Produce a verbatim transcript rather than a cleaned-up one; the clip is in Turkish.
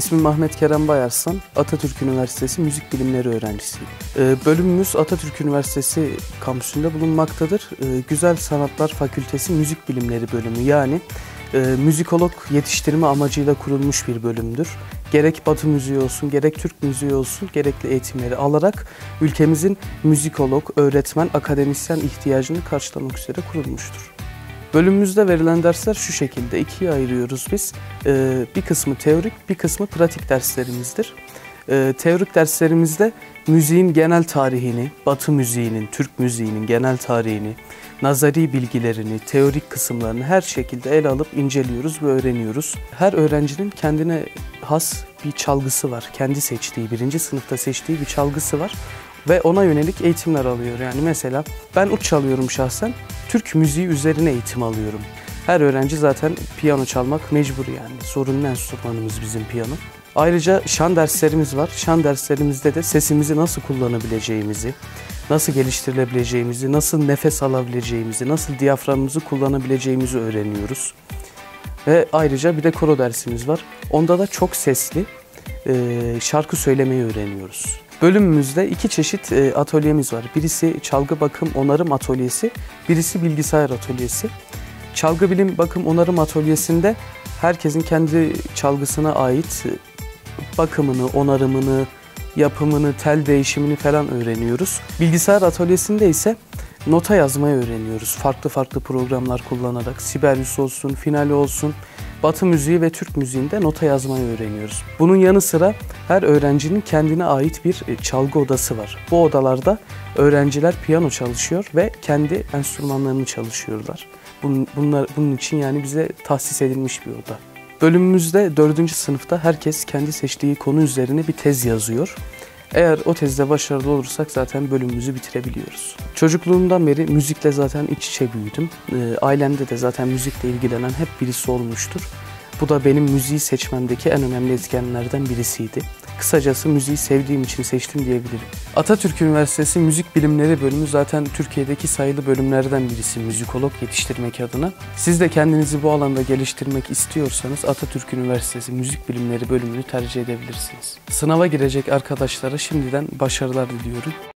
İsmim Ahmet Kerem Bayarslan, Atatürk Üniversitesi Müzik Bilimleri öğrencisiyim. Ee, bölümümüz Atatürk Üniversitesi kampüsünde bulunmaktadır. Ee, Güzel Sanatlar Fakültesi Müzik Bilimleri bölümü, yani e, müzikolog yetiştirme amacıyla kurulmuş bir bölümdür. Gerek Batı müziği olsun, gerek Türk müziği olsun, gerekli eğitimleri alarak ülkemizin müzikolog, öğretmen, akademisyen ihtiyacını karşılamak üzere kurulmuştur. Bölümümüzde verilen dersler şu şekilde, ikiye ayırıyoruz biz. Ee, bir kısmı teorik, bir kısmı pratik derslerimizdir. Ee, teorik derslerimizde müziğin genel tarihini, Batı müziğinin, Türk müziğinin genel tarihini, nazari bilgilerini, teorik kısımlarını her şekilde ele alıp inceliyoruz ve öğreniyoruz. Her öğrencinin kendine has bir çalgısı var. Kendi seçtiği, birinci sınıfta seçtiği bir çalgısı var. Ve ona yönelik eğitimler alıyor. Yani mesela ben ut çalıyorum şahsen, Türk müziği üzerine eğitim alıyorum. Her öğrenci zaten piyano çalmak mecbur yani. Zorunlu enstrümanımız bizim piyano. Ayrıca şan derslerimiz var. Şan derslerimizde de sesimizi nasıl kullanabileceğimizi, nasıl geliştirilebileceğimizi, nasıl nefes alabileceğimizi, nasıl diyaframımızı kullanabileceğimizi öğreniyoruz. Ve ayrıca bir de koro dersimiz var. Onda da çok sesli şarkı söylemeyi öğreniyoruz. Bölümümüzde iki çeşit atölyemiz var. Birisi çalgı bakım onarım atölyesi, birisi bilgisayar atölyesi. Çalgı bilim bakım onarım atölyesinde herkesin kendi çalgısına ait bakımını, onarımını, yapımını, tel değişimini falan öğreniyoruz. Bilgisayar atölyesinde ise nota yazmayı öğreniyoruz. Farklı farklı programlar kullanarak, Sibelius olsun, Finale olsun, Batı müziği ve Türk müziğinde nota yazmayı öğreniyoruz. Bunun yanı sıra her öğrencinin kendine ait bir çalgı odası var. Bu odalarda öğrenciler piyano çalışıyor ve kendi enstrümanlarını çalışıyorlar. Bunun, bunlar, bunun için yani bize tahsis edilmiş bir oda. Bölümümüzde dördüncü sınıfta herkes kendi seçtiği konu üzerine bir tez yazıyor. Eğer o tezde başarılı olursak zaten bölümümüzü bitirebiliyoruz. Çocukluğumdan beri müzikle zaten iç içe büyüdüm. Ailemde de zaten müzikle ilgilenen hep birisi olmuştur. Bu da benim müziği seçmemdeki en önemli etkenlerden birisiydi. Kısacası müziği sevdiğim için seçtim diyebilirim. Atatürk Üniversitesi Müzik Bilimleri bölümü zaten Türkiye'deki sayılı bölümlerden birisi müzikolog yetiştirmek adına. Siz de kendinizi bu alanda geliştirmek istiyorsanız Atatürk Üniversitesi Müzik Bilimleri bölümünü tercih edebilirsiniz. Sınava girecek arkadaşlara şimdiden başarılar diliyorum.